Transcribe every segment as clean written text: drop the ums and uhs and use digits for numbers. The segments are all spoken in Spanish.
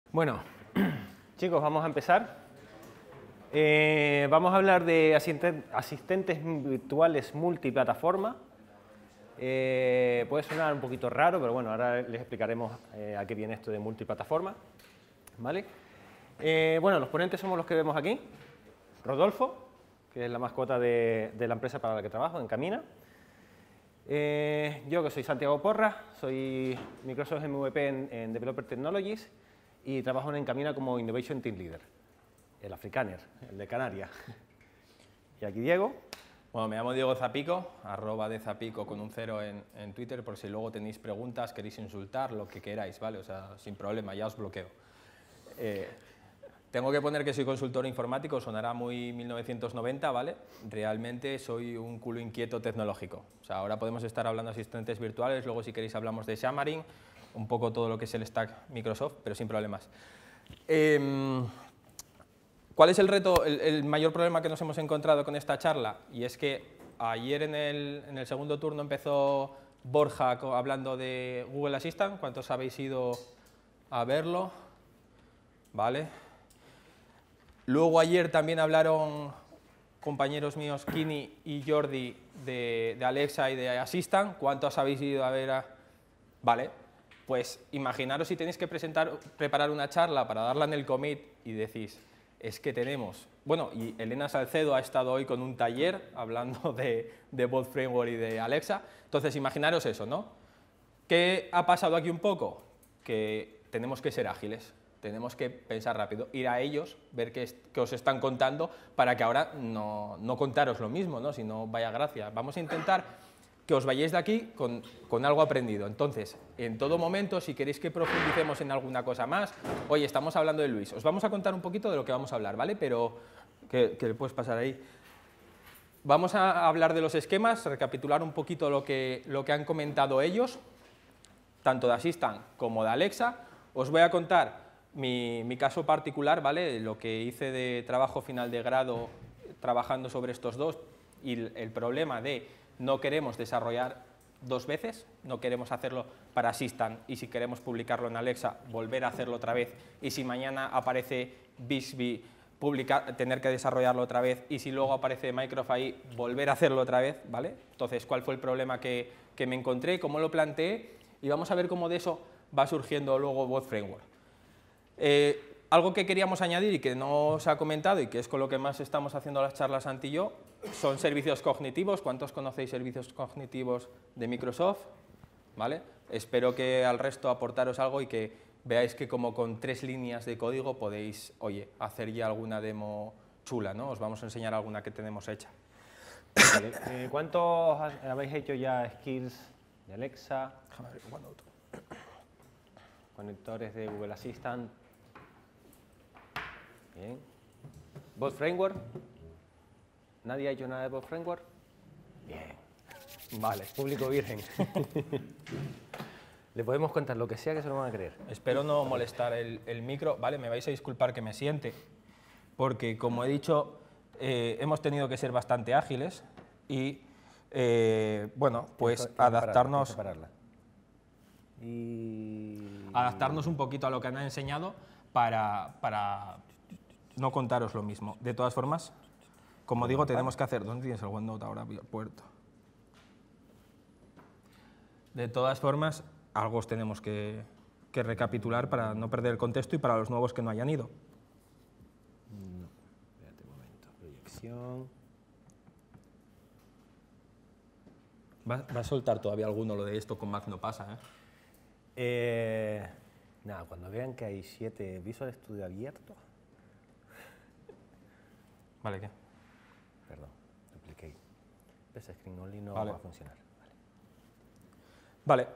Bueno, chicos, vamos a empezar. Vamos a hablar de asistentes virtuales multiplataforma. Puede sonar un poquito raro, pero bueno, ahora les explicaremos a qué viene esto de multiplataforma. ¿Vale? Bueno, los ponentes somos los que vemos aquí. Rodolfo, que es la mascota de la empresa para la que trabajo, Encamina. Yo, que soy Santiago Porras, soy Microsoft MVP en Developer Technologies y trabajo en Encamina como Innovation Team Leader, el africaner, el de Canarias. Y aquí Diego. Bueno, me llamo Diego Zapico, @dezapico con un 0 en Twitter, por si luego tenéis preguntas, queréis insultar, lo que queráis, ¿vale? O sea, sin problema, ya os bloqueo. Tengo que poner que soy consultor informático, sonará muy 1990, ¿vale? Realmente soy un culo inquieto tecnológico. O sea, ahora podemos estar hablando de asistentes virtuales, luego si queréis hablamos de Xamarin, un poco todo lo que es el stack Microsoft, pero sin problemas. ¿Cuál es el reto, el mayor problema que nos hemos encontrado con esta charla? Y es que ayer en el segundo turno empezó Borja hablando de Google Assistant. ¿Cuántos habéis ido a verlo? ¿Vale? Luego ayer también hablaron compañeros míos, Kini y Jordi, de Alexa y de Assistant. ¿Cuántos habéis ido a ver? Vale, pues imaginaros si tenéis que preparar una charla para darla en el commit y decís, es que tenemos... Bueno, y Elena Salcedo ha estado hoy con un taller hablando de Both Framework y de Alexa. Entonces, imaginaros eso, ¿no? ¿Qué ha pasado aquí un poco? Que tenemos que ser ágiles. Tenemos que pensar rápido, ir a ellos, ver qué os están contando, para que ahora no contaros lo mismo, ¿no? Si no, vaya gracia. Vamos a intentar que os vayáis de aquí con algo aprendido. Entonces, en todo momento, si queréis que profundicemos en alguna cosa más, oye, estamos hablando de Luis, os vamos a contar un poquito de lo que vamos a hablar, ¿vale? Pero, que le puedes pasar ahí. Vamos a hablar de los esquemas, recapitular un poquito lo que han comentado ellos, tanto de Assistant como de Alexa. Os voy a contar mi caso particular, ¿vale? Lo que hice de trabajo final de grado trabajando sobre estos dos y el problema de no queremos desarrollar dos veces, no queremos hacerlo para Assistant y si queremos publicarlo en Alexa, volver a hacerlo otra vez y si mañana aparece Bixby, tener que desarrollarlo otra vez y si luego aparece Microsoft ahí, volver a hacerlo otra vez, ¿vale? Entonces, ¿cuál fue el problema que me encontré? ¿Cómo lo planteé? Y vamos a ver cómo de eso va surgiendo luego Both Framework. Algo que queríamos añadir y que no se ha comentado y que es con lo que más estamos haciendo las charlas Santi y yo, son servicios cognitivos. ¿Cuántos conocéis servicios cognitivos de Microsoft? ¿Vale? Espero que al resto aportaros algo y que veáis que como con 3 líneas de código podéis, oye, hacer ya alguna demo chula, ¿no? Os vamos a enseñar alguna que tenemos hecha. Vale. ¿Cuántos habéis hecho ya skills de Alexa? Déjame ver cuándo otro. Conectores de Google Assistant. Bien. Both Framework. ¿Nadie ha hecho nada de Both Framework? Bien. Vale, público virgen. Le podemos contar lo que sea que se lo van a creer. Espero no molestar el micro, ¿vale? Me vais a disculpar que me siente, porque como he dicho, hemos tenido que ser bastante ágiles y, bueno, pues adaptarnos un poquito a lo que han enseñado para no contaros lo mismo. De todas formas, como digo, tenemos que hacer... ¿Dónde tienes el OneNote ahora puerto? De todas formas, algo os tenemos que recapitular para no perder el contexto y para los nuevos que no hayan ido. No, espérate un momento. Proyección. Va a soltar todavía alguno lo de esto con Mac no pasa, ¿eh? Nada, cuando vean que hay 7 Visual Studio abiertos... ¿Vale qué? Perdón, duplicate. Ese screen only no vale. va a funcionar. Vale.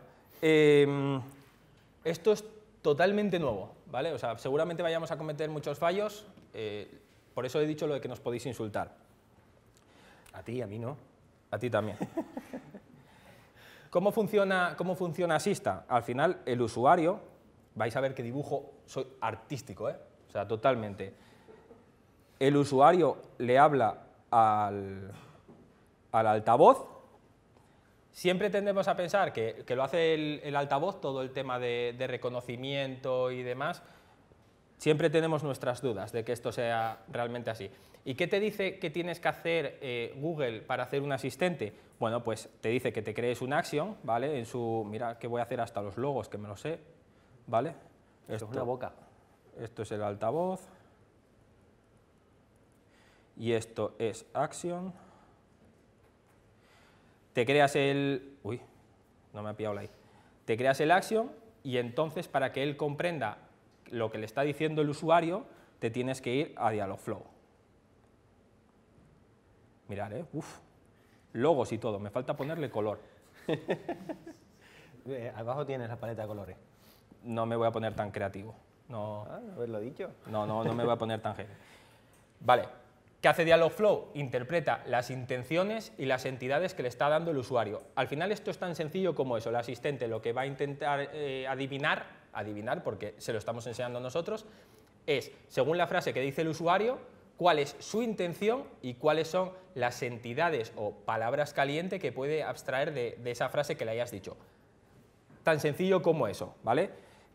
Esto es totalmente nuevo, ¿vale? O sea, seguramente vayamos a cometer muchos fallos, por eso he dicho lo de que nos podéis insultar. A ti, a mí no. A ti también. ¿Cómo funciona Assistant? Al final, el usuario, vais a ver que dibujo, soy artístico, ¿eh? O sea, totalmente. El usuario le habla al altavoz. Siempre tendemos a pensar que lo hace el altavoz, todo el tema de reconocimiento y demás. Siempre tenemos nuestras dudas de que esto sea realmente así. ¿Y qué te dice que tienes que hacer Google para hacer un asistente? Bueno, pues te dice que te crees un action, ¿vale? En su, mira, que voy a hacer hasta los logos, que me lo sé, ¿vale? Esto es una boca. Esto es el altavoz. Y esto es action. Te creas el... Uy, no me ha pillado la I. Te creas el action y entonces para que él comprenda lo que le está diciendo el usuario, te tienes que ir a Dialogflow. Mirad, uf, logos y todo, me falta ponerle color. Abajo tienes la paleta de colores. No me voy a poner tan creativo. No, haberlo dicho. No me voy a poner tan genio. Vale, ¿qué hace Dialogflow? Interpreta las intenciones y las entidades que le está dando el usuario. Al final esto es tan sencillo como eso, el asistente lo que va a intentar adivinar, porque se lo estamos enseñando nosotros, es, según la frase que dice el usuario, cuál es su intención y cuáles son las entidades o palabras caliente que puede abstraer de esa frase que le hayas dicho. Tan sencillo como eso, ¿vale?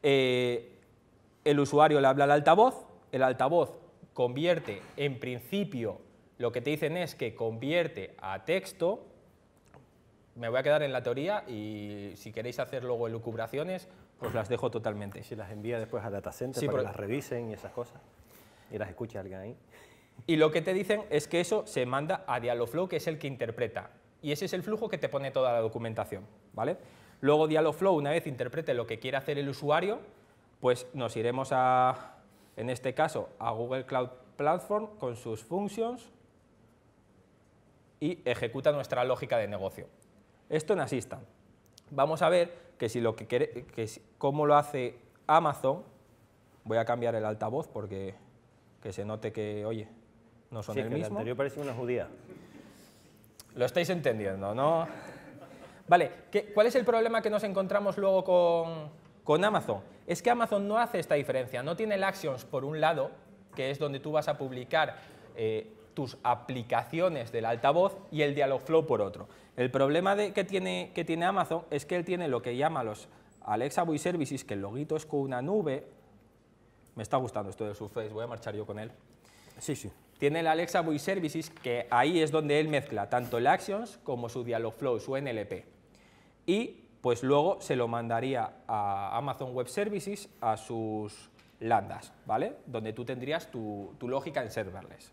El usuario le habla al altavoz, el altavoz convierte, en principio, lo que te dicen es que convierte a texto. Me voy a quedar en la teoría y si queréis hacer luego elucubraciones, pues las dejo totalmente. Y si las envía después a Data Center para que las revisen y esas cosas, y las escuche alguien ahí. Y lo que te dicen es que eso se manda a Dialogflow, que es el que interpreta. Y ese es el flujo que te pone toda la documentación, ¿vale? Luego Dialogflow, una vez interprete lo que quiere hacer el usuario, pues nos iremos a, en este caso, a Google Cloud Platform con sus functions y ejecuta nuestra lógica de negocio. Esto en Assistant. Vamos a ver que si lo que quiere, cómo lo hace Amazon. Voy a cambiar el altavoz porque que se note que, oye, no son el mismo. El anterior parecía una judía. Lo estáis entendiendo, ¿no? Vale, ¿cuál es el problema que nos encontramos luego con Amazon? Es que Amazon no hace esta diferencia, no tiene el Actions por un lado, que es donde tú vas a publicar tus aplicaciones del altavoz, y el Dialogflow por otro. El problema que tiene Amazon es que él tiene lo que llama los Alexa Voice Services, que el loguito es con una nube. Me está gustando esto de Surface, voy a marchar yo con él. Sí, sí. Tiene el Alexa Voice Services, que ahí es donde él mezcla tanto el Actions como su Dialogflow, su NLP. Y pues luego se lo mandaría a Amazon Web Services, a sus lambdas, ¿vale? Donde tú tendrías tu lógica en serverless.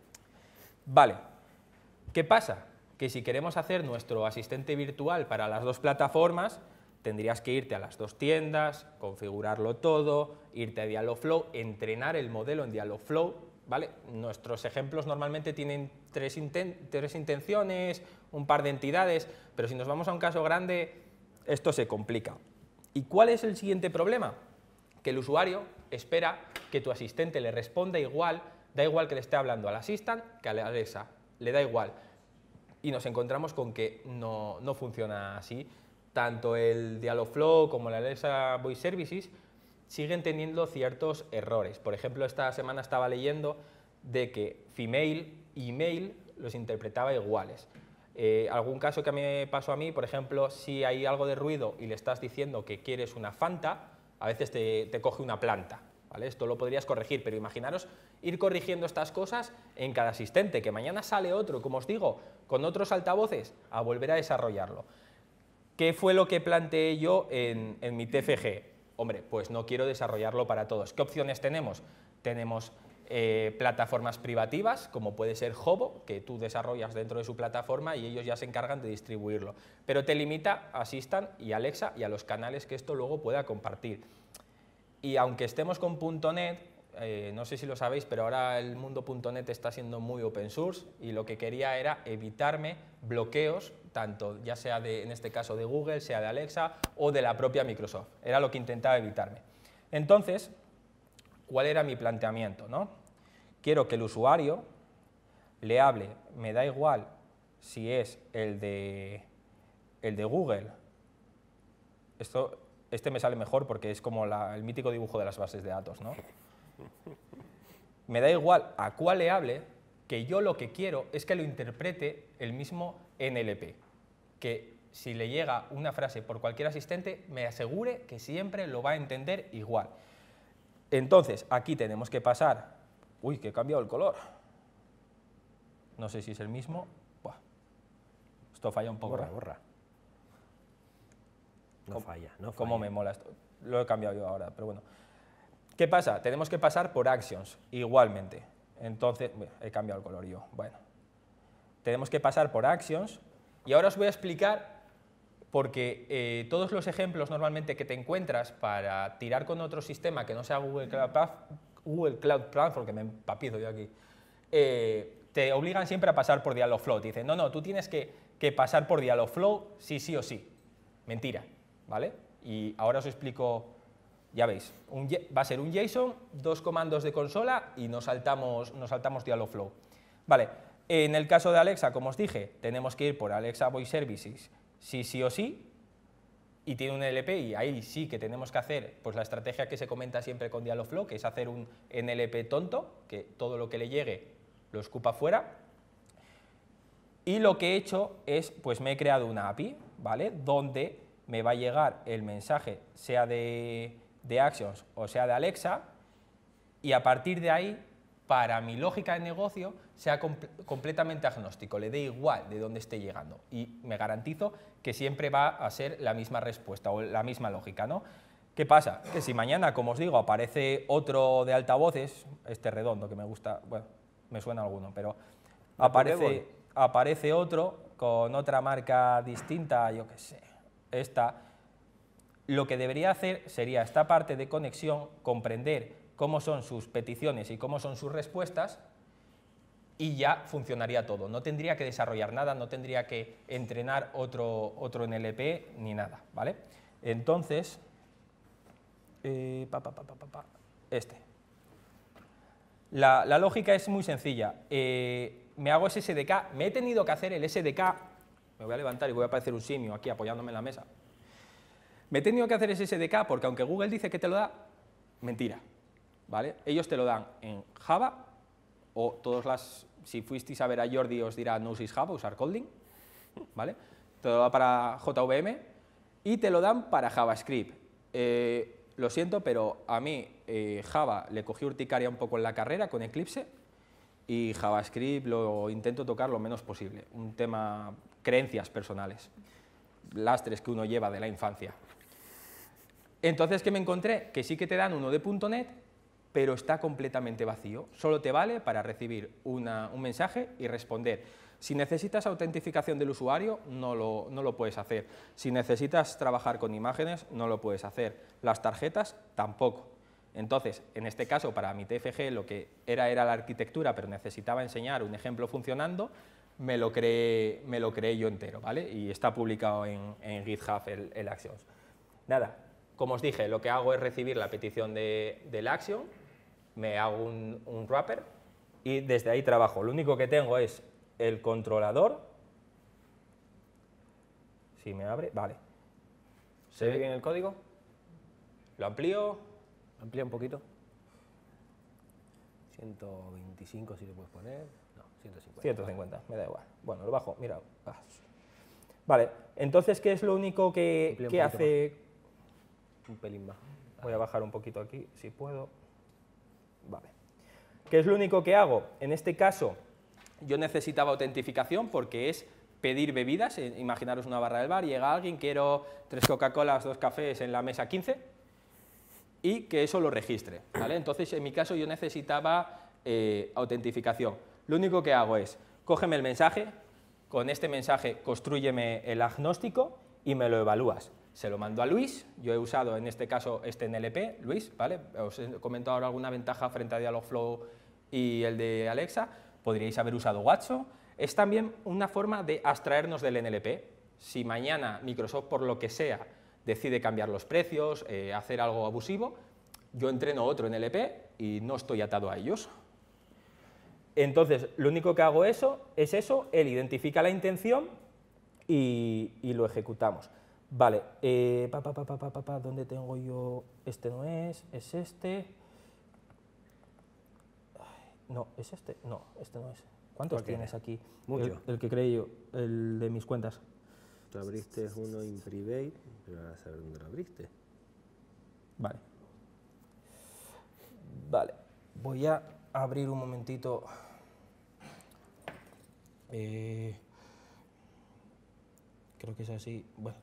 Vale, ¿qué pasa? Que si queremos hacer nuestro asistente virtual para las dos plataformas, tendrías que irte a las dos tiendas, configurarlo todo, irte a Dialogflow, entrenar el modelo en Dialogflow, ¿vale? Nuestros ejemplos normalmente tienen tres intenciones, un par de entidades, pero si nos vamos a un caso grande, esto se complica. ¿Y cuál es el siguiente problema? Que el usuario espera que tu asistente le responda igual, da igual que le esté hablando al Assistant que a la Alexa, le da igual. Y nos encontramos con que no funciona así. Tanto el Dialogflow como el Alexa Voice Services siguen teniendo ciertos errores. Por ejemplo, esta semana estaba leyendo de que female y male los interpretaba iguales. Algún caso que me pasó a mí, por ejemplo, si hay algo de ruido y le estás diciendo que quieres una Fanta, a veces te coge una planta, ¿vale? Esto lo podrías corregir, pero imaginaros ir corrigiendo estas cosas en cada asistente, que mañana sale otro, como os digo, con otros altavoces, a volver a desarrollarlo. ¿Qué fue lo que planteé yo en mi TFG? Hombre, pues no quiero desarrollarlo para todos. ¿Qué opciones tenemos? Tenemos plataformas privativas, como puede ser Hobo, que tú desarrollas dentro de su plataforma y ellos ya se encargan de distribuirlo. Pero te limita a Assistant y Alexa y a los canales que esto luego pueda compartir. Y aunque estemos con .NET, no sé si lo sabéis, pero ahora el mundo .NET está siendo muy open source y lo que quería era evitarme bloqueos, tanto ya sea en este caso de Google, sea de Alexa o de la propia Microsoft. Era lo que intentaba evitarme. Entonces, ¿cuál era mi planteamiento, ¿no? Quiero que el usuario le hable, me da igual si es el de Google. Este me sale mejor porque es como el mítico dibujo de las bases de datos, ¿no? Me da igual a cuál le hable, que yo lo que quiero es que lo interprete el mismo NLP, que si le llega una frase por cualquier asistente, me asegure que siempre lo va a entender igual. Entonces, aquí tenemos que pasar... Uy, que he cambiado el color. No sé si es el mismo. Buah. Esto falla un poco. Borra, borra. No falla, no falla. ¿Cómo me mola esto? Lo he cambiado yo ahora, pero bueno. ¿Qué pasa? Tenemos que pasar por actions, igualmente. Entonces, he cambiado el color yo. Bueno. Tenemos que pasar por actions. Y ahora os voy a explicar, porque todos los ejemplos normalmente que te encuentras para tirar con otro sistema que no sea Google Cloud Platform, que me empapizo yo aquí, te obligan siempre a pasar por Dialogflow. Te dicen, no, tú tienes que pasar por Dialogflow sí o sí. Mentira, ¿vale? Y ahora os explico, ya veis, va a ser un JSON, 2 comandos de consola y nos saltamos Dialogflow. Vale, en el caso de Alexa, como os dije, tenemos que ir por Alexa Voice Services sí o sí, y tiene un NLP, y ahí sí que tenemos que hacer pues, la estrategia que se comenta siempre con Dialogflow, que es hacer un NLP tonto, que todo lo que le llegue lo escupa fuera. Y lo que he hecho es, pues me he creado una API, ¿vale?, donde me va a llegar el mensaje, sea de Actions o sea de Alexa, y a partir de ahí, para mi lógica de negocio, sea completamente agnóstico, le dé igual de dónde esté llegando, y me garantizo que siempre va a ser la misma respuesta o la misma lógica, ¿no? ¿Qué pasa? Que si mañana, como os digo, aparece otro de altavoces, este redondo que me gusta, bueno, me suena alguno, pero aparece otro con otra marca distinta, yo qué sé, esta, lo que debería hacer sería esta parte de conexión, comprender cómo son sus peticiones y cómo son sus respuestas, y ya funcionaría todo. No tendría que desarrollar nada, no tendría que entrenar otro NLP ni nada, ¿vale? Entonces, La lógica es muy sencilla. Me hago ese SDK, me he tenido que hacer el SDK, me voy a levantar y voy a parecer un simio aquí apoyándome en la mesa. Me he tenido que hacer ese SDK porque aunque Google dice que te lo da, mentira, ¿vale? Ellos te lo dan en Java, o si fuisteis a ver a Jordi os dirá no uséis Java, usar Kotlin, ¿vale? Te lo da para JVM y te lo dan para JavaScript. Lo siento, pero a mí Java le cogí urticaria un poco en la carrera con Eclipse, y JavaScript lo intento tocar lo menos posible. Un tema, creencias personales, lastres que uno lleva de la infancia. Entonces, ¿qué me encontré? Que sí que te dan uno de .NET, pero está completamente vacío. Solo te vale para recibir un mensaje y responder. Si necesitas autentificación del usuario, no lo puedes hacer. Si necesitas trabajar con imágenes, no lo puedes hacer. Las tarjetas, tampoco. Entonces, en este caso, para mi TFG, lo que era la arquitectura, pero necesitaba enseñar un ejemplo funcionando, me lo creé yo entero, ¿vale? Y está publicado en GitHub el Actions. Nada, como os dije, lo que hago es recibir la petición del Action, me hago un wrapper y desde ahí trabajo. Lo único que tengo es el controlador. Si me abre, vale. ¿Se ve bien el código? Lo amplío. Amplía un poquito. 125 si le puedes poner. No, 150. 150, me da igual. Bueno, lo bajo, mira. Vale, entonces, ¿qué es lo único que hace? Un pelín más. Voy a bajar un poquito aquí, si puedo. Vale. ¿Qué es lo único que hago? En este caso, yo necesitaba autentificación porque es pedir bebidas. Imaginaros una barra del bar, llega alguien, quiero 3 Coca-Colas, 2 cafés en la mesa 15, y que eso lo registre, ¿vale? Entonces, en mi caso, yo necesitaba autentificación. Lo único que hago es, cógeme el mensaje, con este mensaje constrúyeme el agnóstico y me lo evalúas. Se lo mando a Luis, yo he usado en este caso este NLP, Luis, ¿vale? Os he comentado ahora alguna ventaja frente a Dialogflow y el de Alexa, podríais haber usado Watson. Es también una forma de abstraernos del NLP. Si mañana Microsoft, por lo que sea, decide cambiar los precios, hacer algo abusivo, yo entreno otro NLP y no estoy atado a ellos. Entonces, lo único que hago es eso, él identifica la intención y lo ejecutamos. Vale, ¿dónde tengo yo? Este no es este. No, ¿es este? No, este no es. ¿Cuántos tienes aquí? Mucho. El que creí yo, el de mis cuentas. Tú abriste uno in private, pero ahora a saber dónde lo abriste. Vale. Vale, voy a abrir un momentito. Creo que es así. Bueno,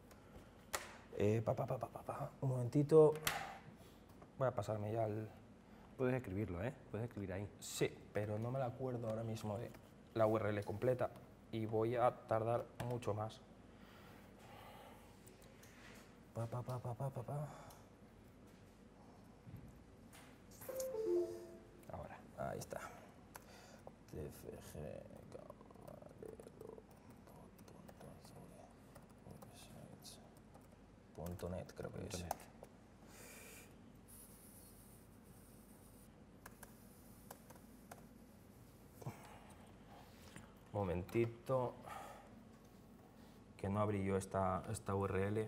un momentito. Voy a pasarme ya al... Puedes escribirlo, ¿eh? Puedes escribir ahí. Sí, pero no me la acuerdo ahora mismo de la URL completa y voy a tardar mucho más. Ahora, ahí está. tfg.net creo que es. Momentito, que no abrí yo esta URL.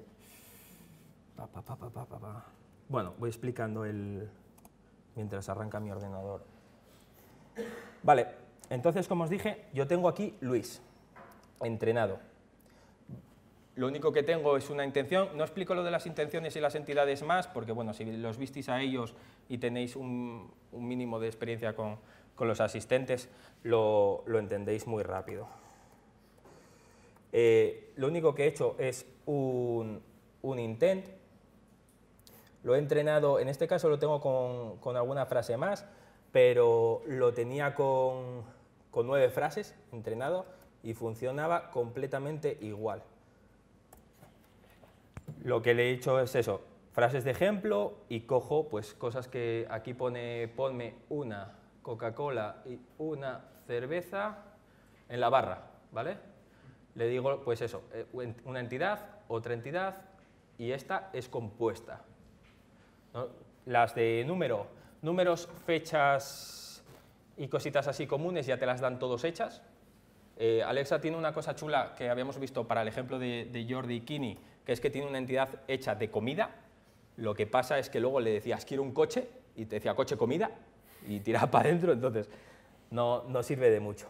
Bueno, voy explicando mientras arranca mi ordenador. Vale, entonces, como os dije, yo tengo aquí Luis, entrenado. Lo único que tengo es una intención. No explico lo de las intenciones y las entidades más, porque bueno, si los visteis a ellos y tenéis un mínimo de experiencia con los asistentes, lo entendéis muy rápido. Lo único que he hecho es un intent. Lo he entrenado, en este caso lo tengo con alguna frase más, pero lo tenía con 9 frases entrenado y funcionaba completamente igual. Lo que le he hecho es eso, frases de ejemplo y cojo pues cosas que aquí ponme una Coca-Cola y una cerveza en la barra, ¿vale? Le digo pues eso, una entidad, otra entidad y esta es compuesta, ¿no? Las de números, fechas y cositas así comunes ya te las dan todos hechas. Alexa tiene una cosa chula que habíamos visto para el ejemplo de Jordi Kini, que es que tiene una entidad hecha de comida. Lo que pasa es que luego le decías quiero un coche y te decía coche comida y tiraba para adentro, entonces no sirve de mucho.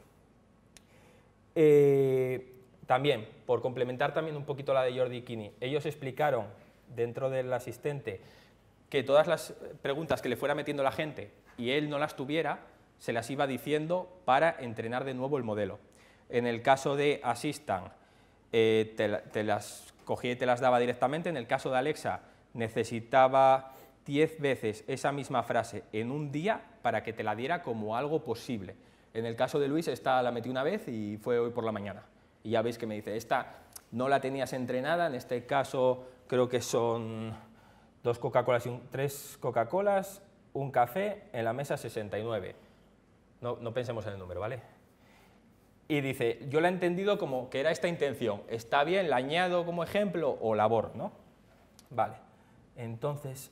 También, por complementar también un poquito la de Jordi Kini, ellos explicaron dentro del asistente que todas las preguntas que le fuera metiendo la gente y él no las tuviera, se las iba diciendo para entrenar de nuevo el modelo. En el caso de Assistant, te las cogía y te las daba directamente. En el caso de Alexa, necesitaba 10 veces esa misma frase en un día para que te la diera como algo posible. En el caso de Luis, esta la metí una vez y fue hoy por la mañana. Y ya veis que me dice, esta no la tenías entrenada, en este caso creo que son 2 Coca-Colas y 3 Coca-Colas, un café, en la mesa 69. No pensemos en el número, ¿vale? Y dice, yo la he entendido como que era esta intención, está bien, la añado como ejemplo o la borro, ¿no? Vale, entonces,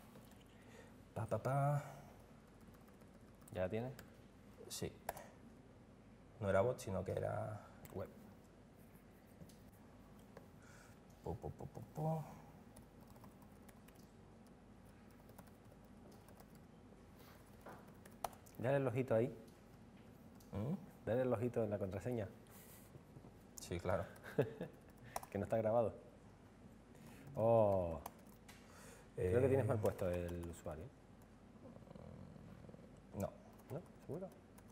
¿Ya la tienes? Sí, no era bot, sino que era web. Dale el ojito ahí. Dale el ojito en la contraseña. Sí, claro. Que no está grabado. Oh. Creo que tienes mal puesto el usuario. No. ¿No? ¿Seguro?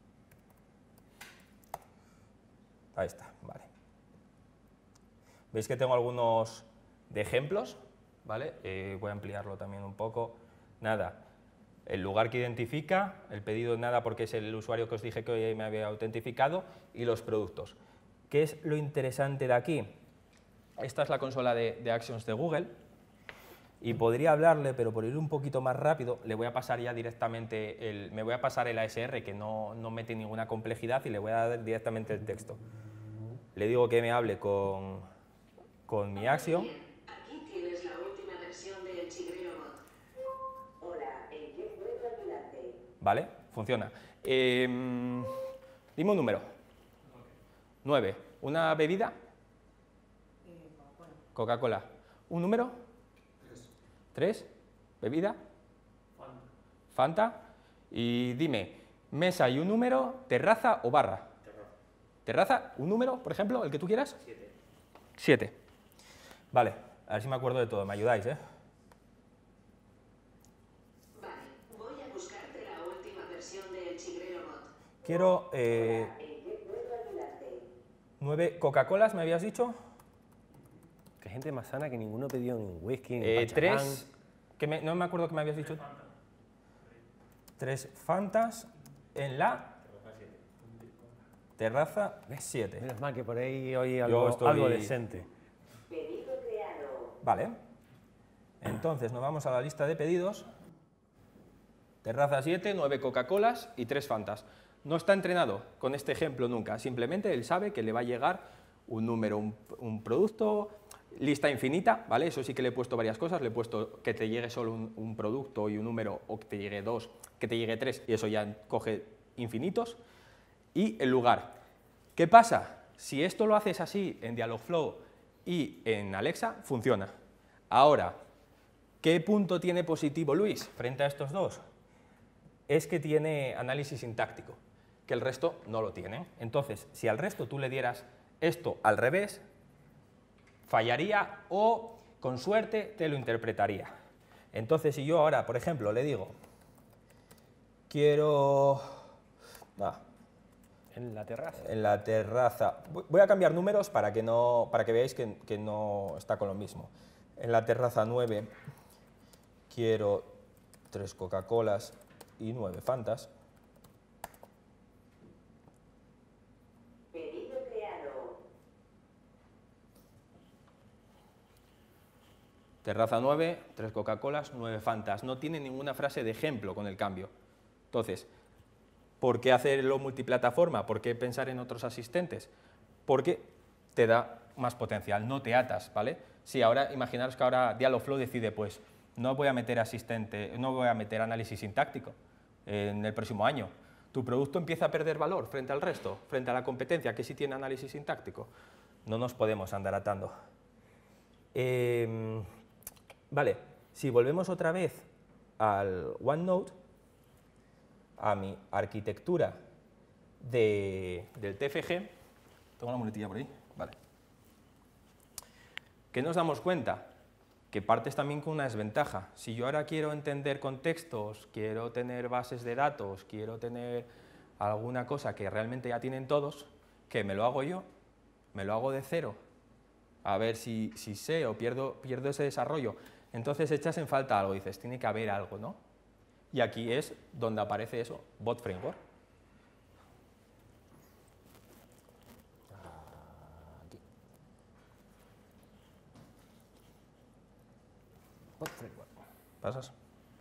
Ahí está, vale. ¿Veis que tengo algunos de ejemplos? ¿Vale? Voy a ampliarlo también un poco. Nada. El lugar que identifica, el pedido nada porque es el usuario que os dije que me había autentificado y los productos. ¿Qué es lo interesante de aquí? Esta es la consola de Actions de Google y podría hablarle, pero por ir un poquito más rápido, le voy a pasar ya directamente, me voy a pasar el ASR que no mete ninguna complejidad y le voy a dar directamente el texto. Le digo que me hable con mi Action. Aquí tienes la última versión del Chigrero Bot. Hola, ¿en qué puedo ayudarte? Vale, funciona. Dime un número. 9. ¿Una bebida? Coca-Cola. ¿Un número? 3. ¿Bebida? Fanta. Y dime, mesa y un número, terraza o barra. Terraza, un número, por ejemplo, el que tú quieras. 7. Vale, a ver si me acuerdo de todo. Me ayudáis, ¿eh? Vale, voy a buscarte la Quiero ¿En qué puedo ayudarte? 9 Coca-Colas, ¿me habías dicho? Que gente más sana que ninguno pidió ni whisky, ni pachamán. 3, no me acuerdo que me habías dicho. 3 Fantas en la terraza 7. Menos mal que por ahí hoy Yo algo, estoy- algo decente. Pedido creado. Vale. Entonces nos vamos a la lista de pedidos. Terraza 7, 9 Coca-Colas y 3 Fantas. No está entrenado con este ejemplo nunca, simplemente él sabe que le va a llegar un número, un producto, lista infinita, ¿vale? Eso sí que le he puesto varias cosas, le he puesto que te llegue solo un producto y un número, o que te llegue 2, que te llegue 3, y eso ya coge infinitos. Y el lugar. ¿Qué pasa? Si esto lo haces así en Dialogflow y en Alexa, funciona. Ahora, ¿qué punto tiene positivo Luis frente a estos dos? Es que tiene análisis sintáctico, que el resto no lo tiene. Entonces, si al resto tú le dieras esto al revés, fallaría o, con suerte, te lo interpretaría. Entonces, si yo ahora, por ejemplo, le digo, quiero... En la terraza. en la terraza... Voy a cambiar números para que veáis que no está con lo mismo. En la terraza 9 quiero 3 Coca-Colas y 9 Fantas. Pedido creado. Terraza 9, 3 Coca-Colas, 9 Fantas. No tiene ninguna frase de ejemplo con el cambio. Entonces, ¿por qué hacerlo multiplataforma? ¿Por qué pensar en otros asistentes? Porque te da más potencial, no te atas, ¿vale? Sí, ahora imaginaros que ahora Dialogflow decide, pues, no voy a meter asistente, no voy a meter análisis sintáctico en el próximo año. Tu producto empieza a perder valor frente al resto, frente a la competencia que sí tiene análisis sintáctico. No nos podemos andar atando. Vale, si volvemos otra vez al OneNote, a mi arquitectura del TFG, tengo una muletilla por ahí, vale. ¿Qué nos damos cuenta? Que partes también con una desventaja. Si yo ahora quiero entender contextos, quiero tener bases de datos, quiero tener alguna cosa que realmente ya tienen todos, ¿qué? ¿Me lo hago yo? ¿Me lo hago de cero? A ver si sé o pierdo ese desarrollo. Entonces echas en falta algo, dices, tiene que haber algo, ¿no? Y aquí es donde aparece eso, Bot Framework. Aquí. Bot Framework. ¿Pasas?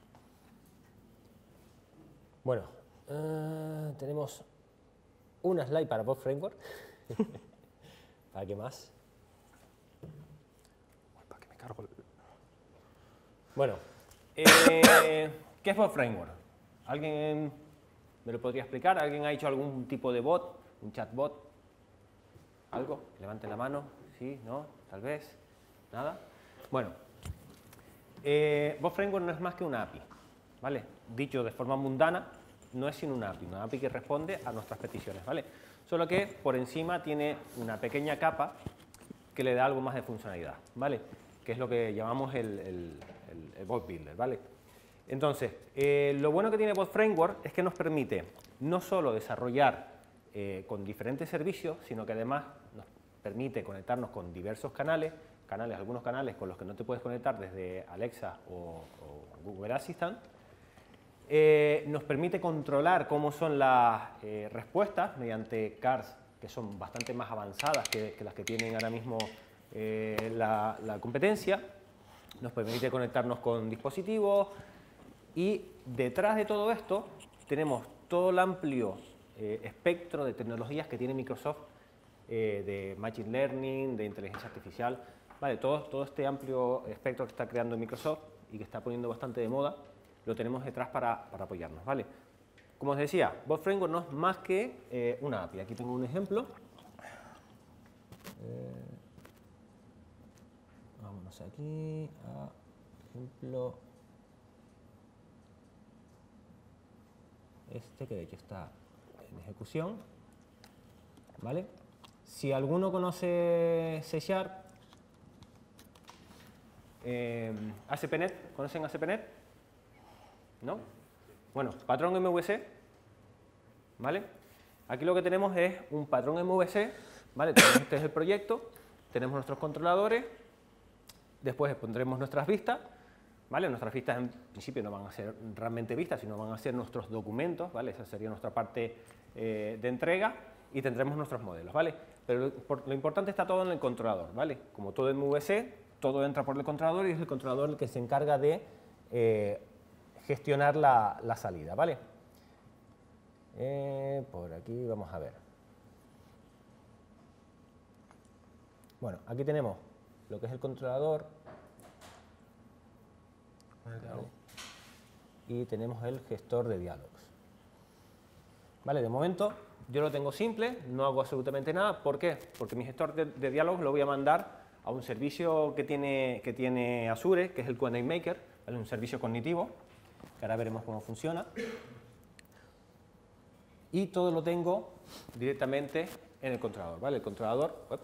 Bueno, tenemos una slide para Bot Framework. ¿Para qué más? ¿Para qué me cargo? Bueno, ¿qué es Bot Framework? ¿Alguien me lo podría explicar? ¿Alguien ha hecho algún tipo de bot? ¿Un chatbot? ¿Algo? Levante la mano. ¿Sí? ¿No? ¿Tal vez? ¿Nada? Bueno, Bot Framework no es más que una API, ¿vale? Dicho de forma mundana, no es sino una API que responde a nuestras peticiones, ¿vale? Solo que por encima tiene una pequeña capa que le da algo más de funcionalidad, ¿vale? Que es lo que llamamos el Bot Builder, ¿vale? Entonces, lo bueno que tiene Bot Framework es que nos permite no solo desarrollar con diferentes servicios, sino que además nos permite conectarnos con diversos canales, algunos canales con los que no te puedes conectar desde Alexa o Google Assistant. Nos permite controlar cómo son las respuestas mediante CARs que son bastante más avanzadas que las que tienen ahora mismo la competencia. Nos permite conectarnos con dispositivos y detrás de todo esto tenemos todo el amplio espectro de tecnologías que tiene Microsoft de Machine Learning, de inteligencia artificial, ¿vale? Todo este amplio espectro que está creando Microsoft y que está poniendo bastante de moda, lo tenemos detrás para apoyarnos, ¿vale? Como os decía, Bot Framework no es más que una API. Aquí tengo un ejemplo. Vámonos aquí a ejemplo este, que de hecho está en ejecución, ¿vale? Si alguno conoce C#, ASP.NET, ¿conocen ASP.NET? ¿No? Bueno, patrón MVC, ¿vale? Aquí lo que tenemos es un patrón MVC, ¿vale? Este es el proyecto, tenemos nuestros controladores, después pondremos nuestras vistas, ¿vale? Nuestras vistas en principio no van a ser realmente vistas, sino van a ser nuestros documentos, ¿vale? Esa sería nuestra parte de entrega y tendremos nuestros modelos, ¿vale? Pero lo importante está todo en el controlador, ¿vale? Como todo en MVC, todo entra por el controlador y es el controlador el que se encarga de gestionar la salida, ¿vale? Por aquí vamos a ver. Bueno, aquí tenemos lo que es el controlador. Y tenemos el gestor de diálogos. Vale, de momento yo lo tengo simple, no hago absolutamente nada. ¿Por qué? Porque mi gestor de diálogos lo voy a mandar a un servicio que tiene Azure, que es el Q&A Maker, ¿vale? Un servicio cognitivo, que ahora veremos cómo funciona. Y todo lo tengo directamente en el controlador, ¿vale? El controlador... Opa,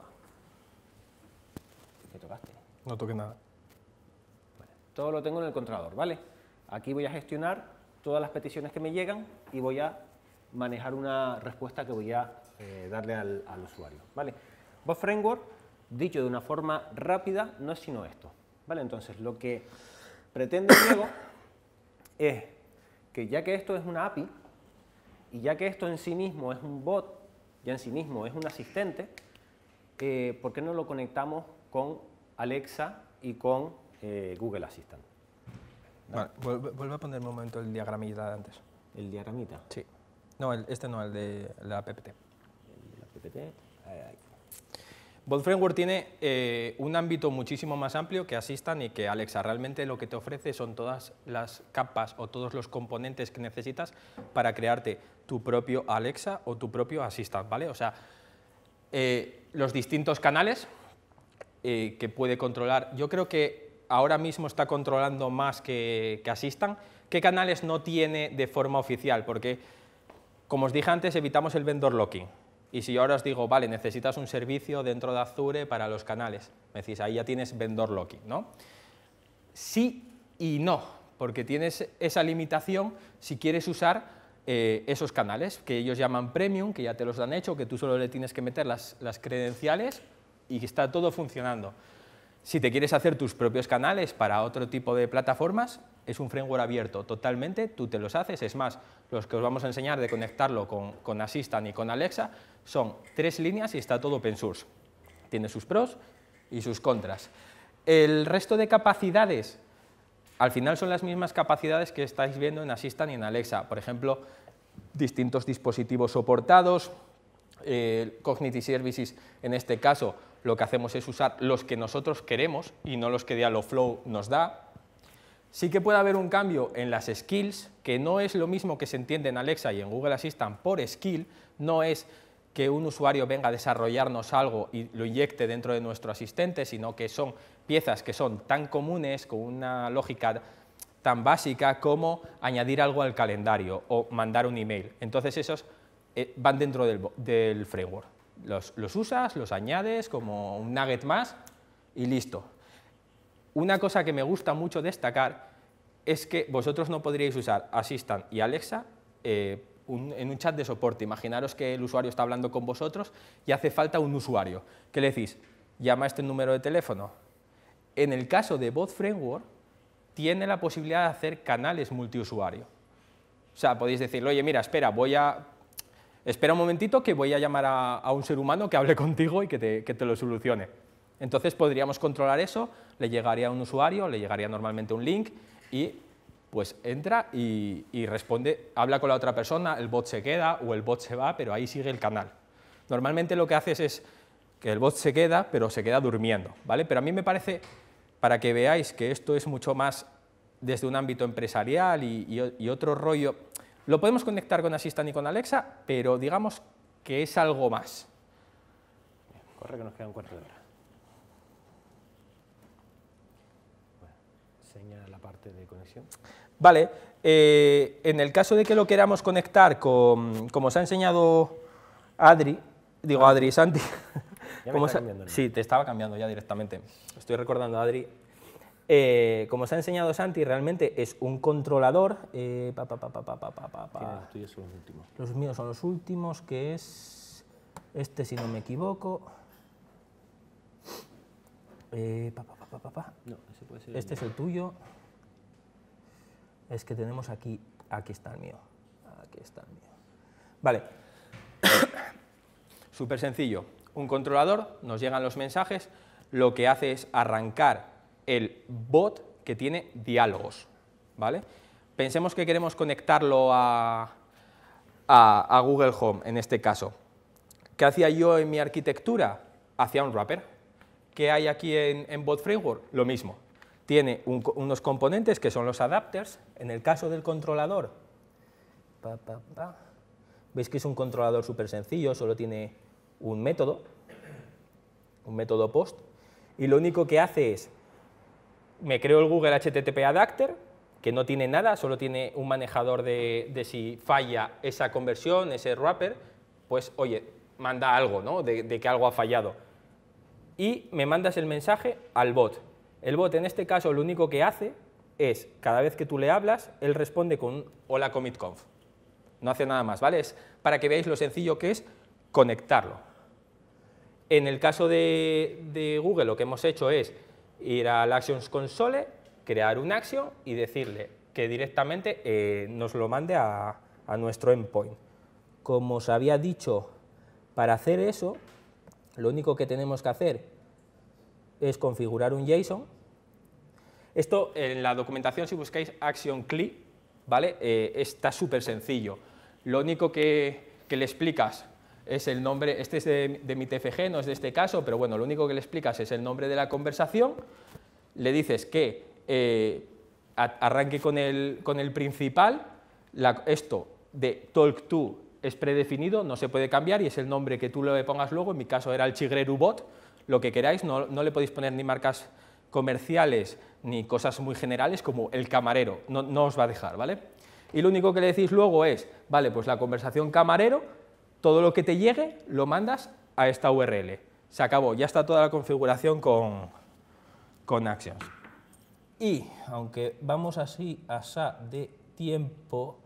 ¿qué tocaste? No toqué nada. Vale, todo lo tengo en el controlador, ¿vale? Aquí voy a gestionar todas las peticiones que me llegan y voy a manejar una respuesta que voy a darle al usuario, ¿vale? Bot Framework, dicho de una forma rápida, no es sino esto, ¿vale? Entonces, lo que pretende luego es que ya que esto es una API, y ya que esto en sí mismo es un bot, ya en sí mismo es un asistente, ¿por qué no lo conectamos con Alexa y con Google Assistant? Vale, vuelve a ponerme un momento el diagramita de antes. ¿El diagramita? Sí. No, este no, el de la PPT. El de la PPT, ahí. Bot Framework tiene un ámbito muchísimo más amplio que Assistant y que Alexa. Realmente lo que te ofrece son todas las capas o todos los componentes que necesitas para crearte tu propio Alexa o tu propio Assistant, ¿vale? O sea, los distintos canales que puede controlar. Yo creo que ahora mismo está controlando más que Assistant. ¿Qué canales no tiene de forma oficial? Porque, como os dije antes, evitamos el vendor locking. Y si yo ahora os digo, vale, necesitas un servicio dentro de Azure para los canales, me decís, ahí ya tienes vendor locking, ¿no? Sí y no, porque tienes esa limitación si quieres usar esos canales, que ellos llaman premium, que ya te los han hecho, que tú solo le tienes que meter las credenciales y que está todo funcionando. Si te quieres hacer tus propios canales para otro tipo de plataformas, es un framework abierto totalmente, tú te los haces. Es más, los que os vamos a enseñar de conectarlo con Assistant y con Alexa son 3 líneas y está todo open source. Tiene sus pros y sus contras. El resto de capacidades, al final son las mismas capacidades que estáis viendo en Assistant y en Alexa. Por ejemplo, distintos dispositivos soportados, Cognitive Services, en este caso, lo que hacemos es usar los que nosotros queremos y no los que Dialogflow nos da. Sí que puede haber un cambio en las skills, que no es lo mismo que se entiende en Alexa y en Google Assistant por skill, no es que un usuario venga a desarrollarnos algo y lo inyecte dentro de nuestro asistente, sino que son piezas que son tan comunes, con una lógica tan básica como añadir algo al calendario o mandar un email. Entonces esos van dentro del framework. Los usas, los añades como un nugget más y listo. Una cosa que me gusta mucho destacar es que vosotros no podríais usar Assistant y Alexa en un chat de soporte. Imaginaros que el usuario está hablando con vosotros y hace falta un usuario. ¿Qué le decís? Llama a este número de teléfono. En el caso de Bot Framework, tiene la posibilidad de hacer canales multiusuario. O sea, podéis decirle, oye, mira, espera un momentito que voy a llamar a un ser humano que hable contigo y que te lo solucione. Entonces podríamos controlar eso, le llegaría a un usuario, le llegaría normalmente un link y pues entra y responde, habla con la otra persona, el bot se queda o el bot se va, pero ahí sigue el canal. Normalmente lo que haces es que el bot se queda, pero se queda durmiendo, ¿vale? Pero a mí me parece, para que veáis que esto es mucho más desde un ámbito empresarial y otro rollo, lo podemos conectar con Assistant y con Alexa, pero digamos que es algo más. Corre que nos queda un cuarto de hora. Bueno, enseña la parte de conexión. Vale, en el caso de que lo queramos conectar con, como os ha enseñado Adri, Santi. Ya me está cambiando, ¿no? Sí, te estaba cambiando ya directamente. Estoy recordando a Adri. Como os ha enseñado Santi, realmente es un controlador. Los tuyos son los últimos. Los míos son los últimos, que es este, si no me equivoco. No, ese puede ser. Este es el tuyo. Es que tenemos aquí está el mío. Aquí está el mío. Vale. Súper sencillo. Un controlador, nos llegan los mensajes, lo que hace es arrancar el bot que tiene diálogos, ¿vale? Pensemos que queremos conectarlo a Google Home, en este caso. ¿Qué hacía yo en mi arquitectura? Hacía un wrapper. ¿Qué hay aquí en Bot Framework? Lo mismo. Tiene unos componentes que son los adapters. En el caso del controlador, veis que es un controlador súper sencillo, solo tiene un método post, y lo único que hace es, me creo el Google HTTP Adapter, que no tiene nada, solo tiene un manejador de si falla esa conversión, ese wrapper, pues oye, manda algo, ¿no? de que algo ha fallado. Y me mandas el mensaje al bot. El bot en este caso lo único que hace es, cada vez que tú le hablas, él responde con un hola commit conf. No hace nada más, ¿vale? Es para que veáis lo sencillo que es conectarlo. En el caso de Google lo que hemos hecho es ir al Actions Console, crear un action y decirle que directamente nos lo mande a nuestro endpoint. Como os había dicho, para hacer eso, lo único que tenemos que hacer es configurar un JSON. Esto en la documentación, si buscáis Action CLI, ¿vale? Está súper sencillo. Lo único que le explicas es el nombre, este es de mi TFG, no es de este caso, pero bueno, lo único que le explicas es el nombre de la conversación, le dices que arranque con el principal, esto de talk to es predefinido, no se puede cambiar y es el nombre que tú le pongas luego, en mi caso era el Chigreru bot, lo que queráis, no le podéis poner ni marcas comerciales ni cosas muy generales como el camarero, no os va a dejar, ¿vale? Y lo único que le decís luego es, vale, pues la conversación camarero, todo lo que te llegue lo mandas a esta URL. Se acabó, ya está toda la configuración con Actions. Y aunque vamos así de tiempo,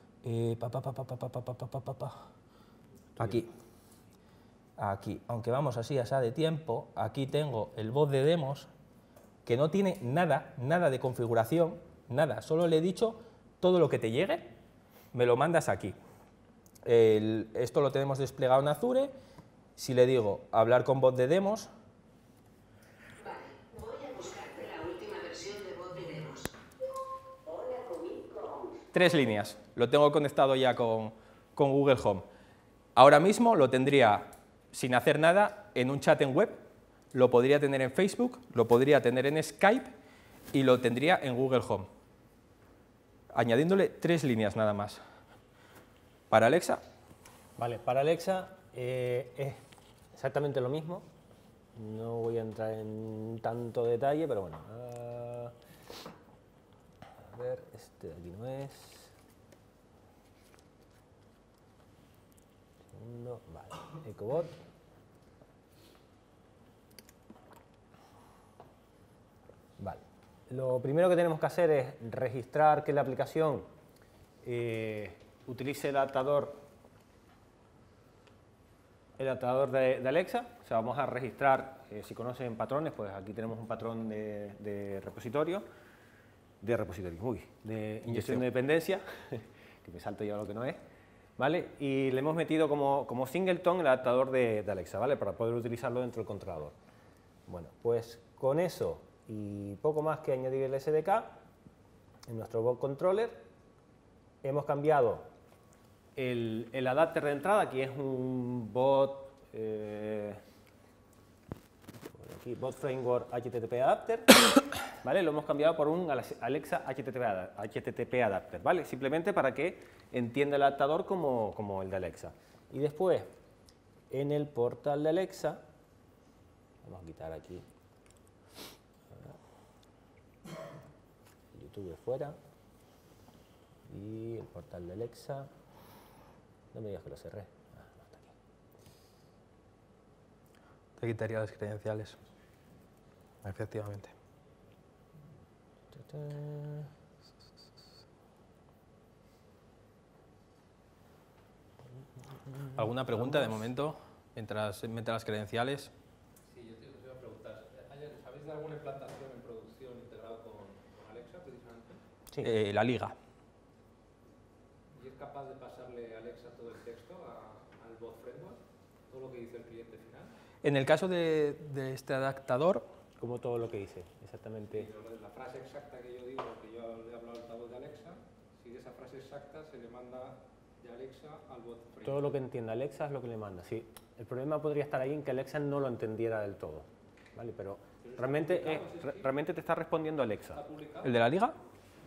aquí, aunque vamos así de tiempo, aquí tengo el bot de demos que no tiene nada de configuración, nada, solo le he dicho todo lo que te llegue, me lo mandas aquí. Esto lo tenemos desplegado en Azure. Si le digo hablar con bot de demos. Vale, voy a buscarte la última versión de bot de demos. Hola, commit. 3 líneas. Lo tengo conectado ya con Google Home. Ahora mismo lo tendría sin hacer nada en un chat en web, lo podría tener en Facebook, lo podría tener en Skype y lo tendría en Google Home. Añadiéndole 3 líneas nada más. Para Alexa. Vale, para Alexa es exactamente lo mismo. No voy a entrar en tanto detalle, pero bueno. A ver, este de aquí no es. Segundo, vale. Ecobot. Vale. Lo primero que tenemos que hacer es registrar que la aplicación utilice el adaptador de Alexa. O sea, vamos a registrar, si conocen patrones, pues aquí tenemos un patrón de repositorio, de inyección de dependencia, que me salto ya lo que no es, ¿vale? Y le hemos metido como singleton el adaptador de Alexa, ¿vale? Para poder utilizarlo dentro del controlador. Bueno, pues con eso y poco más que añadir el SDK, en nuestro bot controller hemos cambiado el adapter de entrada, aquí es un bot, bot framework HTTP adapter, ¿vale? Lo hemos cambiado por un Alexa HTTP adapter, ¿vale? Simplemente para que entienda el adaptador como el de Alexa. Y después, en el portal de Alexa, vamos a quitar aquí YouTube de fuera y el portal de Alexa. No me digas que lo cerré. No está aquí. Te quitaría las credenciales. Efectivamente. ¿Alguna pregunta de momento mientras mete las credenciales? Sí, yo te iba a preguntar, ¿sabéis de alguna implantación en producción integrado con Alexa precisamente? Sí. La liga. ¿Y es capaz de pasarle a Alexa todo el texto al bot framework? ¿Todo lo que dice el cliente final? En el caso de este adaptador, Como todo lo que hice, exactamente. La frase exacta que yo digo, que yo le he hablado al altavoz de Alexa, si de esa frase exacta se le manda de Alexa al bot framework. Todo lo que entienda Alexa es lo que le manda. Sí, el problema podría estar ahí en que Alexa no lo entendiera del todo, ¿vale? Pero realmente te está respondiendo Alexa. ¿Está publicado? ¿el de la liga?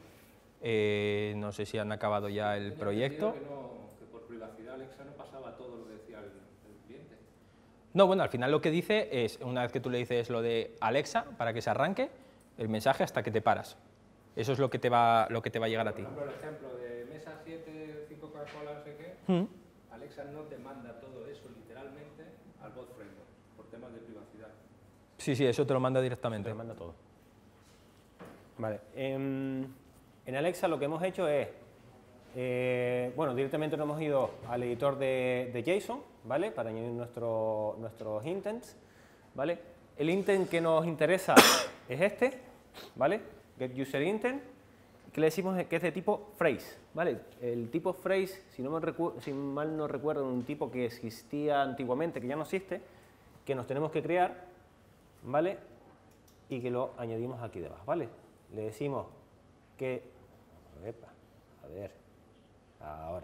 No sé si han acabado ya el Tenía proyecto. entendido que por privacidad Alexa no pasaba todo lo que decía el cliente. No, bueno, al final lo que dice es, una vez que tú le dices lo de Alexa, para que se arranque, el mensaje hasta que te paras. Eso es lo que te va a llegar a ti. Por ejemplo, el ejemplo de mesa 7, 5 Coca-Cola, no sé qué, Alexa no te manda todo eso literalmente al bot framework, por temas de privacidad. Sí, sí, eso te lo manda directamente. Te manda todo. Vale. En Alexa lo que hemos hecho es, bueno, directamente nos hemos ido al editor de JSON, ¿vale? Para añadir nuestros intents, ¿vale? El intent que nos interesa es este, ¿vale? GetUserIntent, que le decimos que es de tipo phrase, ¿vale? El tipo phrase, si mal no recuerdo, es un tipo que existía antiguamente, que ya no existe, que nos tenemos que crear, ¿vale? Y que lo añadimos aquí debajo, ¿vale? Le decimos que... Epa, a ver, ahora.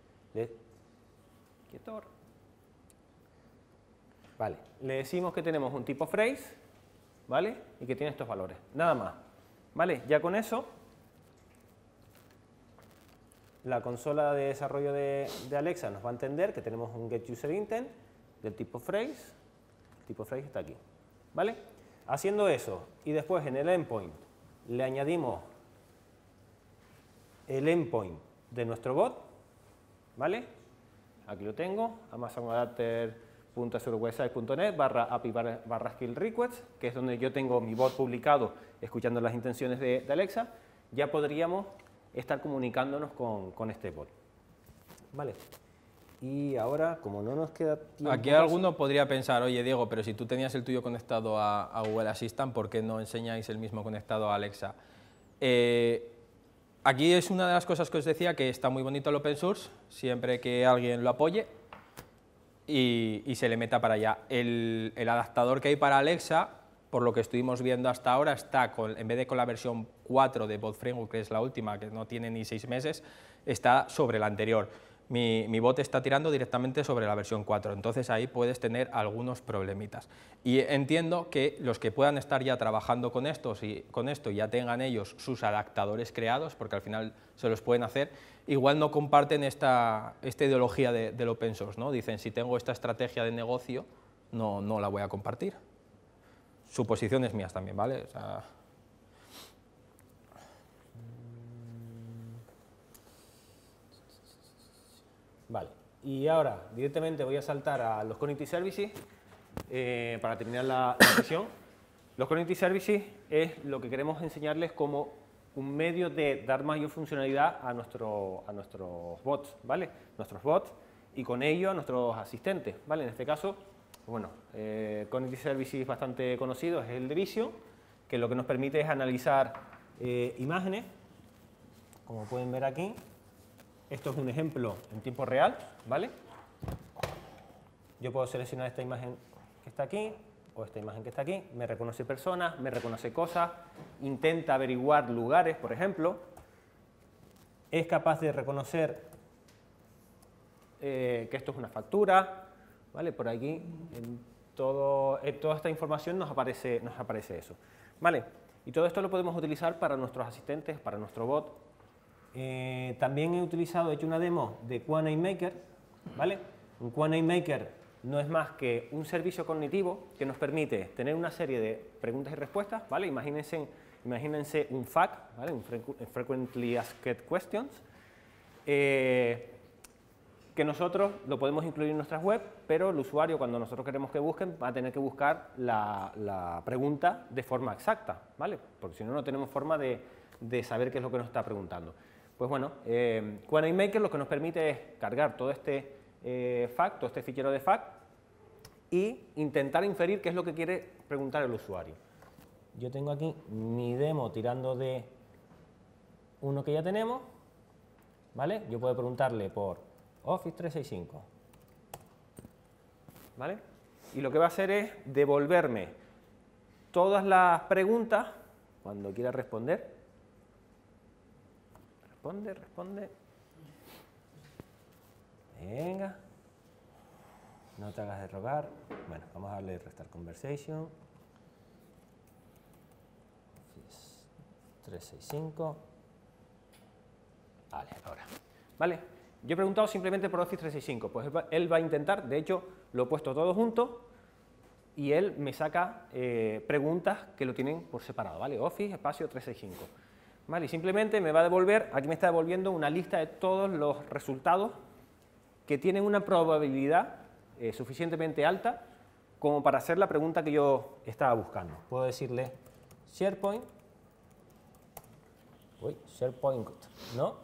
Quieto. Vale, le decimos que tenemos un tipo phrase, ¿vale? Y que tiene estos valores, nada más. ¿Vale? Ya con eso, la consola de desarrollo de Alexa nos va a entender que tenemos un GetUserIntent del tipo phrase. El tipo phrase está aquí, ¿vale? Haciendo eso, y después en el endpoint le añadimos el endpoint de nuestro bot, ¿vale? Aquí lo tengo, amazonadapter.azurewebsite.net /api/skill-requests, que es donde yo tengo mi bot publicado escuchando las intenciones de Alexa. Ya podríamos estar comunicándonos con este bot, ¿vale? Y ahora, como no nos queda tiempo... Aquí alguno podría pensar, oye Diego, pero si tú tenías el tuyo conectado a Google Assistant, ¿por qué no enseñáis el mismo conectado a Alexa? Aquí es una de las cosas que os decía, que está muy bonito el open source, siempre que alguien lo apoye y se le meta para allá. El adaptador que hay para Alexa, por lo que estuvimos viendo hasta ahora, está en vez de con la versión 4 de Bot Framework, que es la última, que no tiene ni 6 meses, está sobre la anterior. Mi bot está tirando directamente sobre la versión 4, entonces ahí puedes tener algunos problemitas. Y entiendo que los que puedan estar ya trabajando con esto y ya tengan ellos sus adaptadores creados, porque al final se los pueden hacer, igual no comparten esta ideología del open source, ¿no? Dicen, si tengo esta estrategia de negocio, no la voy a compartir. Suposiciones mías también, ¿vale? O sea, Vale, y ahora directamente voy a saltar a los Cognitive Services para terminar la sesión. Los Cognitive Services es lo que queremos enseñarles como un medio de dar mayor funcionalidad a nuestros bots, ¿vale? Nuestros bots y con ello a nuestros asistentes, ¿vale? En este caso, bueno, Cognitive Services bastante conocido es el de Vision, que lo que nos permite es analizar imágenes, como pueden ver aquí. Esto es un ejemplo en tiempo real, ¿vale? Yo puedo seleccionar esta imagen que está aquí o esta imagen que está aquí, me reconoce personas, me reconoce cosas, intenta averiguar lugares, por ejemplo, es capaz de reconocer que esto es una factura, ¿vale? Por aquí, en toda esta información nos aparece eso, ¿vale? Y todo esto lo podemos utilizar para nuestros asistentes, para nuestro bot. También he hecho una demo de QA/Maker, ¿vale? Un QA/Maker no es más que un servicio cognitivo que nos permite tener una serie de preguntas y respuestas, ¿vale? Imagínense un FAQ, ¿vale? Un Frequently Asked Questions, que nosotros lo podemos incluir en nuestras web, pero el usuario, cuando nosotros queremos que busquen, va a tener que buscar la pregunta de forma exacta, ¿vale? Porque si no, no tenemos forma de saber qué es lo que nos está preguntando. Pues bueno, Q&A Maker lo que nos permite es cargar todo este fact, todo este fichero de fact, y intentar inferir qué es lo que quiere preguntar el usuario. Yo tengo aquí mi demo tirando de uno que ya tenemos, ¿vale? Yo puedo preguntarle por Office 365, ¿vale? Y lo que va a hacer es devolverme todas las preguntas cuando quiera responder. Responde. Venga. No te hagas de rogar. Bueno, vamos a darle Restart Conversation. Office 365. Vale, ahora. Vale, yo he preguntado simplemente por Office 365. Pues él va a intentar, de hecho, lo he puesto todo junto y él me saca preguntas que lo tienen por separado, ¿vale? Office, espacio 365. Vale, y simplemente me va a devolver, aquí me está devolviendo una lista de todos los resultados que tienen una probabilidad suficientemente alta como para hacer la pregunta que yo estaba buscando. Puedo decirle SharePoint, SharePoint, ¿no?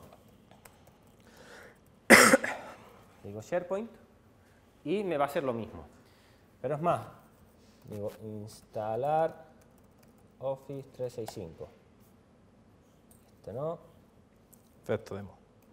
Digo SharePoint y me va a hacer lo mismo. Pero es más, digo instalar Office 365. Este no. Perfecto, demo.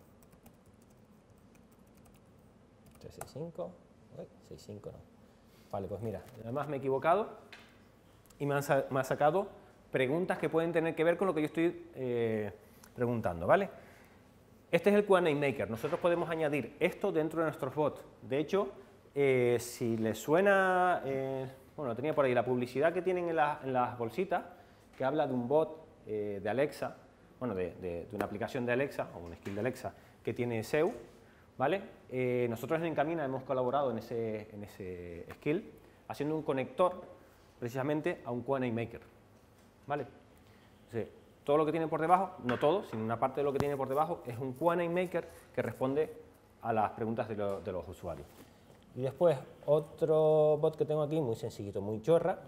365. 65 no. Vale, pues mira, además me he equivocado y me ha sacado preguntas que pueden tener que ver con lo que yo estoy preguntando, ¿vale? Este es el Q&A Maker. Nosotros podemos añadir esto dentro de nuestros bots. De hecho, si les suena, bueno, tenía por ahí la publicidad que tienen en las bolsitas, que habla de un bot de Alexa, bueno, de una aplicación de Alexa, o un skill de Alexa, que tiene SEO, ¿vale? Nosotros en Encamina hemos colaborado en ese skill, haciendo un conector, precisamente, a un Q&A Maker, ¿vale? Entonces, todo lo que tiene por debajo, no todo, sino una parte de lo que tiene por debajo, es un Q&A Maker que responde a las preguntas de los usuarios. Y después, otro bot que tengo aquí, muy sencillito, muy chorra,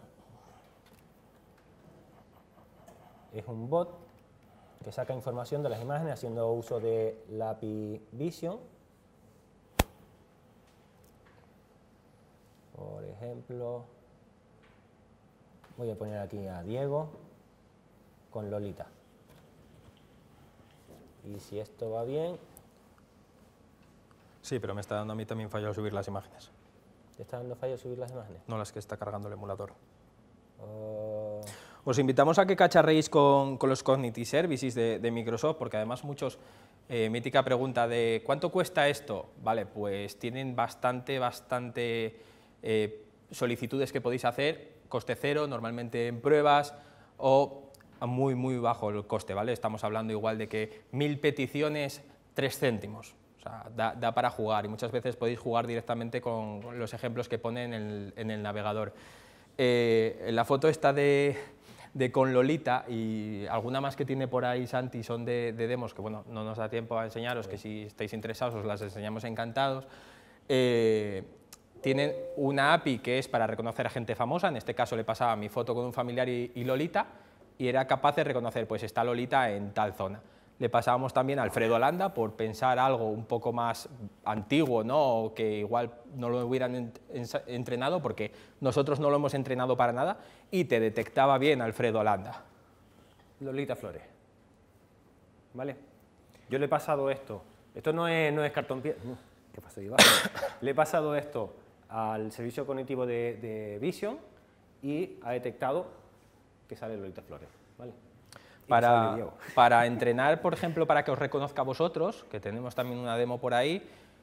es un bot que saca información de las imágenes haciendo uso de la API Vision. Por ejemplo, voy a poner aquí a Diego con Lolita. Y si esto va bien... Sí, pero me está dando a mí también fallo al subir las imágenes. ¿Te está dando fallo subir las imágenes? No las que está cargando el emulador. Oh. Os invitamos a que cacharréis con los Cognitive Services de Microsoft, porque además muchos, mítica pregunta de ¿cuánto cuesta esto? Vale, pues tienen bastante solicitudes que podéis hacer, coste cero, normalmente en pruebas, o a muy bajo el coste, ¿vale? Estamos hablando igual de que 1000 peticiones, 3 céntimos. O sea, da para jugar y muchas veces podéis jugar directamente con los ejemplos que pone en el navegador. La foto está de con Lolita y alguna más que tiene por ahí Santi son de demos que bueno, no nos da tiempo a enseñaros, que si estáis interesados os las enseñamos encantados. Tienen una API que es para reconocer a gente famosa, en este caso le pasaba mi foto con un familiar y Lolita, y era capaz de reconocer, pues está Lolita en tal zona. Le pasábamos también a Alfredo Landa por pensar algo un poco más antiguo, ¿no? O que igual no lo hubieran entrenado, porque nosotros no lo hemos entrenado para nada, y te detectaba bien Alfredo Landa. Lolita Flores. ¿Vale? Yo le he pasado esto. Esto no es cartón piedra. ¿Qué pasó ahí abajo? Le he pasado esto al servicio cognitivo de Vision y ha detectado que sale Lolita Flores. ¿Vale? Para entrenar, por ejemplo, para que os reconozca a vosotros, que tenemos también una demo por ahí,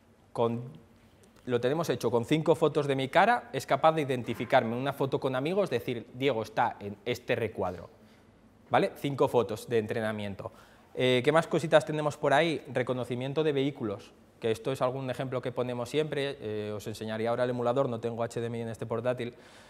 lo tenemos hecho con 5 fotos de mi cara, es capaz de identificarme una foto con amigos, decir, Diego está en este recuadro, ¿vale? 5 fotos de entrenamiento. ¿Qué más cositas tenemos por ahí? Reconocimiento de vehículos, que esto es algún ejemplo que ponemos siempre, os enseñaría ahora el emulador, no tengo HDMI en este portátil.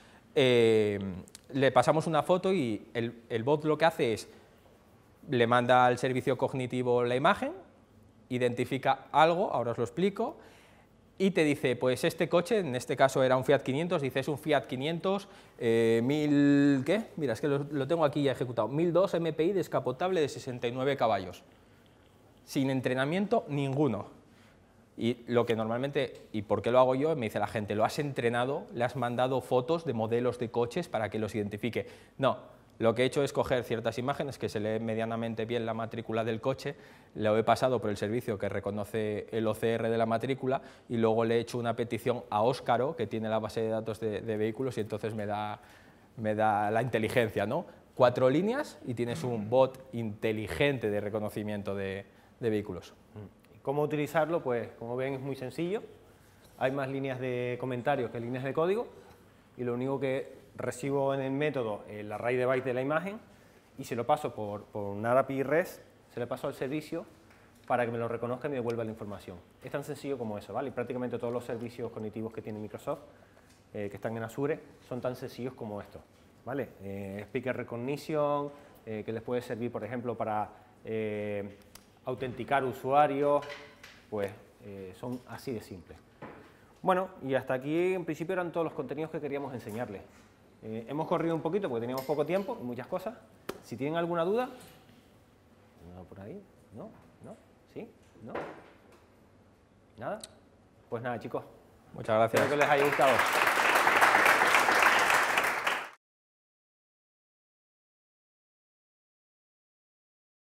Le pasamos una foto y el bot lo que hace es, le manda al servicio cognitivo la imagen, identifica algo, ahora os lo explico, y te dice, pues este coche, en este caso era un Fiat 500, dice, es un Fiat 500, 1000, ¿qué? Mira, es que lo tengo aquí ya ejecutado, 1002 MPI descapotable de 69 caballos, sin entrenamiento ninguno. Y lo que normalmente, ¿y por qué lo hago yo? Me dice la gente, ¿lo has entrenado? ¿Le has mandado fotos de modelos de coches para que los identifique? No. Lo que he hecho es coger ciertas imágenes que se lee medianamente bien la matrícula del coche, lo he pasado por el servicio que reconoce el OCR de la matrícula y luego le he hecho una petición a Óscaro, que tiene la base de datos de vehículos, y entonces me da la inteligencia, ¿no? 4 líneas y tienes un bot inteligente de reconocimiento de vehículos. ¿Cómo utilizarlo? Pues como ven es muy sencillo, hay más líneas de comentarios que líneas de código y lo único que recibo en el método el array de bytes de la imagen y se lo paso por una API REST, se le paso al servicio para que me lo reconozca y me devuelva la información. Es tan sencillo como eso, ¿vale? Y prácticamente todos los servicios cognitivos que tiene Microsoft, que están en Azure, son tan sencillos como estos, ¿vale? Speaker Recognition, que les puede servir, por ejemplo, para autenticar usuarios, pues son así de simples. Bueno, y hasta aquí en principio eran todos los contenidos que queríamos enseñarles. Hemos corrido un poquito porque teníamos poco tiempo y muchas cosas. Si tienen alguna duda, ¿no por ahí? ¿No? ¿No? ¿Sí? ¿No? ¿Nada? Pues nada, chicos. Muchas gracias. Espero que les haya gustado.